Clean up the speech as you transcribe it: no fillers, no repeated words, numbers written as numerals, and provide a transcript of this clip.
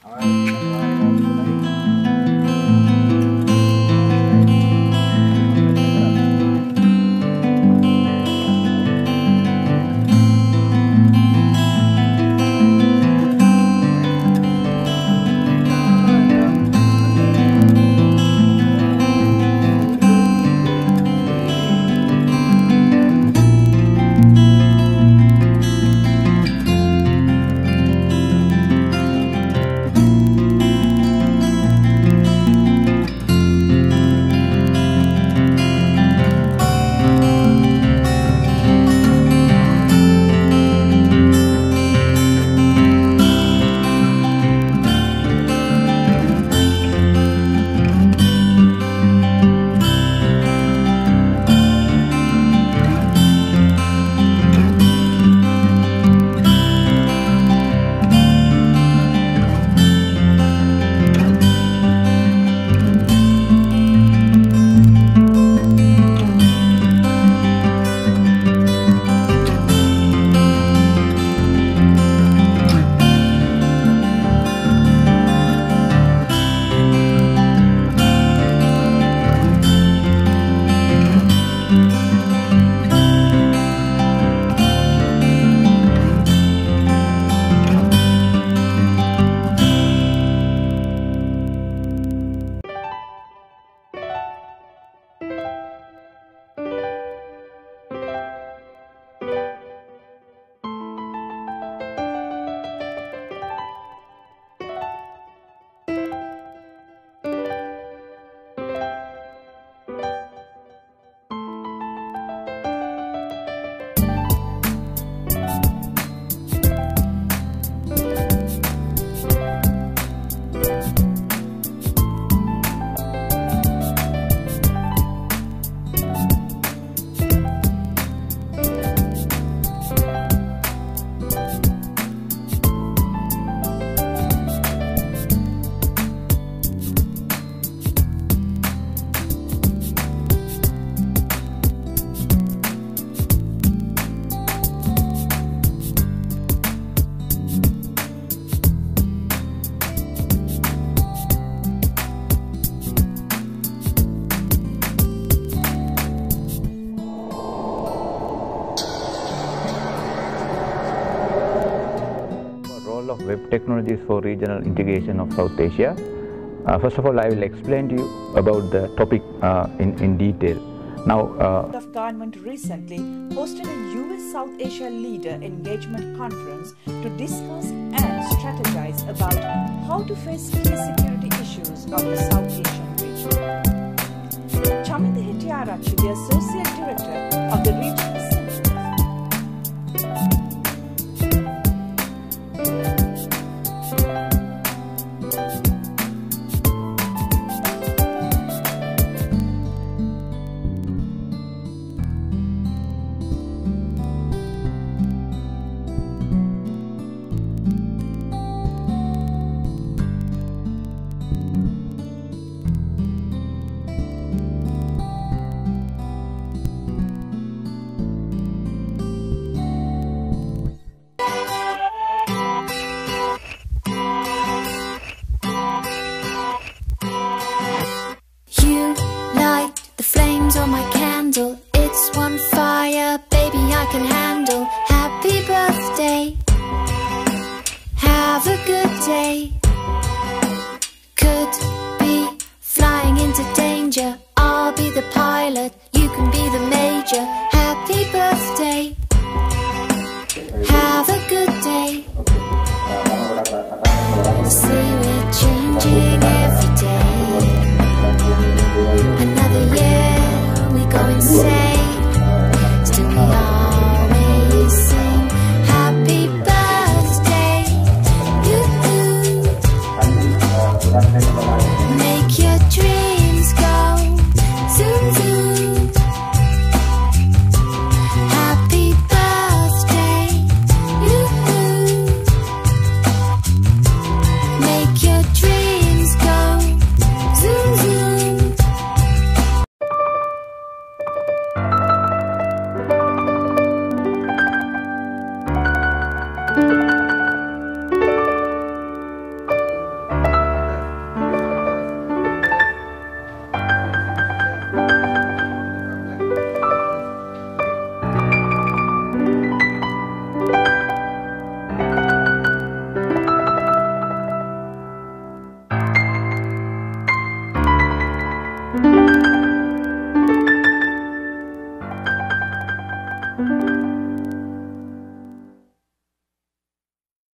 Of web technologies for regional integration of South Asia. First of all, I will explain to you about the topic in detail. Now, The government recently hosted a US South Asia Leader Engagement Conference to discuss and strategize about how to face key security issues of the South Asian region. Chaminda Hettiarachchi, the Associate Director of the Regional Center. On my candle, it's one fire, baby, I can handle. Happy birthday, have a good day. Could be flying into danger. I'll be the pilot, you can be the major.